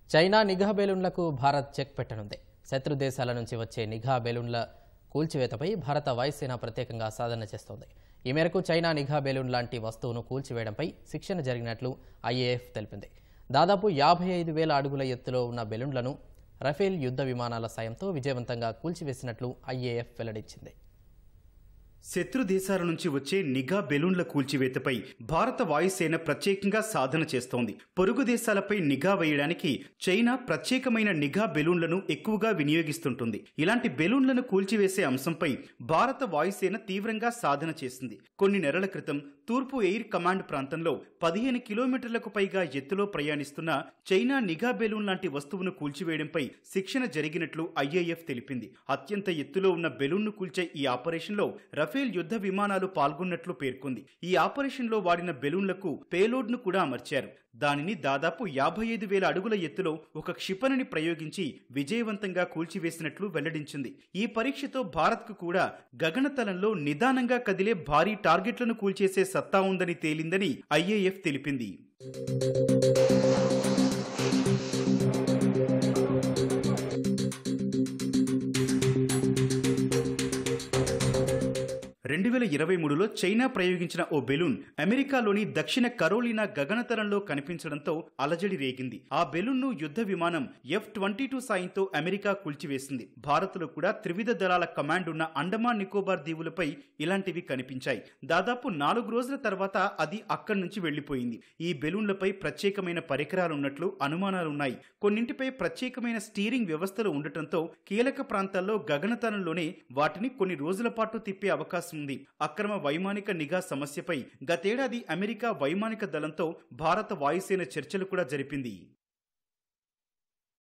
China నిఘా బెలూన్లకు Bharat check పెట్టనుంది. శత్రు దేశాల నుంచి వచ్చే నిఘా బెలూన్ల కూల్చివేతపై భారత వాయుసేన ప్రత్యేకంగా సాధన చేస్తోంది. ఈ మేరకు చైనా నిఘా బెలూన్ లాంటి వస్తువును కూల్చివేయడంపై శిక్షణ జరిగినట్లు ఐఏఎఫ్ తెలిపింది. దాదాపు 55,000 అడుగుల ఎత్తులో ఉన్న బెలూన్లను రఫేల్ యుద్ధ విమానాల సాయంతో విజయవంతంగా కూల్చివేసినట్లు ఐఏఎఫ్ వెల్లడించింది. శత్రు దేశాల నుంచి వచ్చే నిఘా బెలూన్ల కూల్చివేతపై భారత వాయుసేన ప్రత్యేకంగా సాధన చేస్తోంది. పొరుగు దేశాలపై నిఘా వేయడానికి చైనా ప్రత్యేకమైన నిఘా బెలూన్లను ఎక్కువగా వినియోగిస్తుంటుంది. ఇలాంటి బెలూన్లను కూల్చివేసే అంశంపై భారత వాయుసేన తీవ్రంగా సాధన చేసింది. కొన్ని నెలల క్రితం తూర్పు ఎయిర్ కమాండ్ ప్రాంతంలో 15 కిలోమీటర్లకు పైగా ఎత్తులో ప్రయాణిస్తున్న చైనా నిఘా బెలూన్ లాంటి వస్తువును కూల్చివేయడంపై శిక్షణ జరిగినట్లు ఐఏఎఫ్ తెలిపింది. అత్యంత ఎత్తులో ఉన్న బెలూన్ను కూల్చే ఈ ఆపరేషన్లో రఫేల్ యుద్ధ విమానాలు పాల్గొన్నట్లు పేర్కొంది. ఈ ఆపరేషన్లో వాడిన బెలూన్లకు పేలోడ్ను కూడా అమర్చారు. దానిని దాదాపు 55,000 అడుగుల ఎత్తులో ఒక క్షిపణిని ప్రయోగించి విజయవంతంగా కూల్చివేసినట్లు వెల్లడించింది. ఈ పరీక్షతో భారత్కు కూడా గగనతలంలో నిదానంగా కదిలే భారీ టార్గెట్లను కూల్చేసే సత్తా ఉందని తేలిందని ఐఏఎఫ్ తెలిపింది. 2023లో చైనా ప్రయోగించిన ఓ బెలూన్ అమెరికాలోని దక్షిణ కరోలినా గగనతలంలో కనిపించడంతో అలజడి రేగింది. ఆ బెలూన్ను యుద్ధ విమానం F-22 సాయంతో అమెరికా కూల్చివేసింది. భారత్లో కూడా త్రివిధ దళాల కమాండ్ ఉన్న అండమాన్ నికోబార్ దీవులపై ఇలాంటివి కనిపించాయి. దాదాపు 4 రోజుల తర్వాత అది అక్కడి నుంచి వెళ్లిపోయింది. ఈ బెలూన్లపై ప్రత్యేకమైన పరికరాలున్నట్లు అనుమానాలున్నాయి. కొన్నింటిపై ప్రత్యేకమైన స్టీరింగ్ వ్యవస్థలు ఉండటంతో కీలక ప్రాంతాల్లో గగనతలంలోనే వాటిని కొన్ని రోజుల పాటు తిప్పే అవకాశం ఉంది. అక్రమ వైమానిక నిఘా సమస్యపై గతేడాది అమెరికా వైమానిక దళంతో భారత వాయుసేన చర్చలు కూడా జరిపింది.